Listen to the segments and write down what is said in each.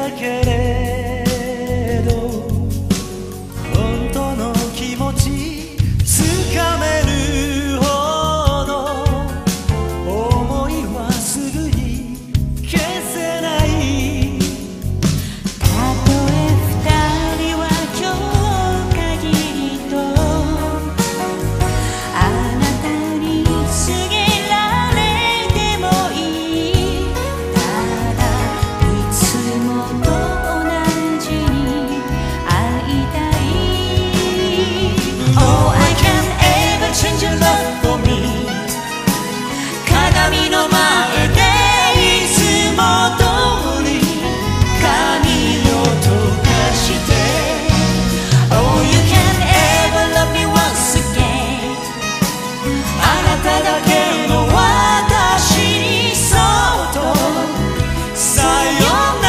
たけれど本当の気持ちつかめるほど思いはすぐに消せない。 たとえ二人は今日限りとあなたに告げられてもいい。ただいつもと同じに会いたい。 Oh, I can't ever change your love for me。 鏡の前でいつも通り髪を溶かして Oh, you can't ever love me once again。 あなただけの私にそっとさよな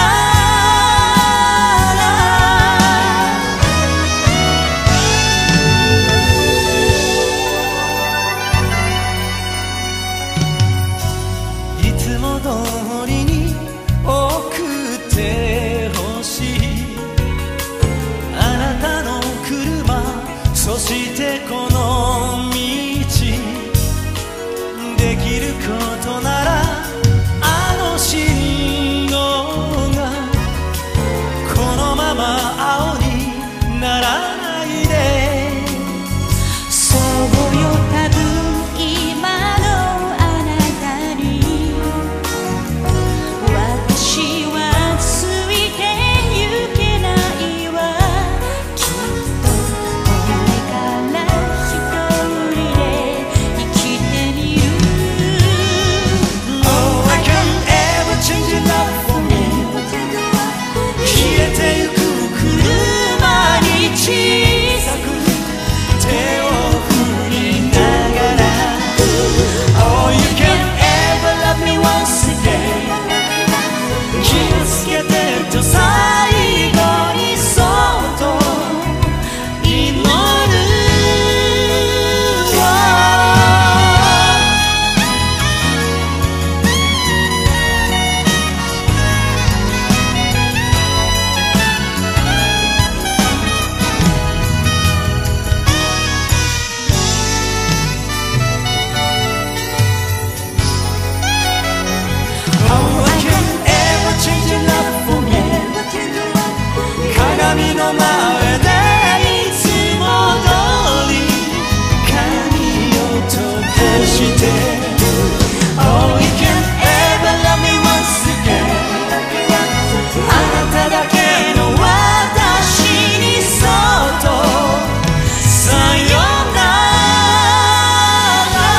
ら。 いつも通りに送ってほしい。あなたの車、そしてこの道、できることならあの信号がこのまま青にならないで。 そうよ、多分今のあなたに私はついてゆけないわ。きっとこれから一人で生きてみる。 Oh, I can't ever change your love for me。 消えてゆく車に小さく手を振りながら Oh, you can't ever love me once again。 気をつけてと最後にそっと祈るわ。Oh, I can't ever change your love for me。 鏡の前でいつも通り髪を溶かして Oh, you can't ever love me once again。 あなただけの私にそっとさよなら。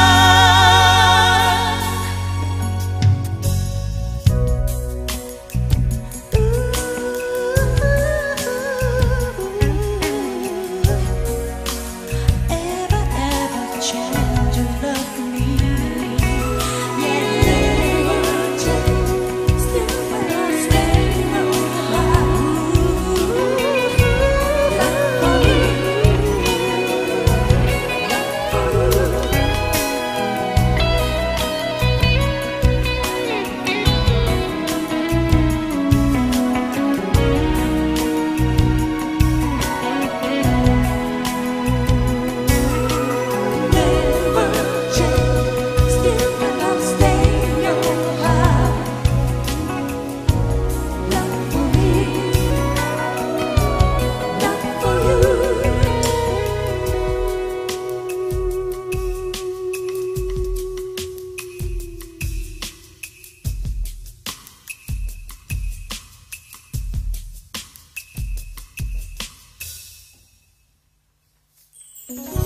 Ever, ever change your love for me? Yeah, never change, still gonna stay no love for Never change, still gonna stay your love for me, love for you。 Oh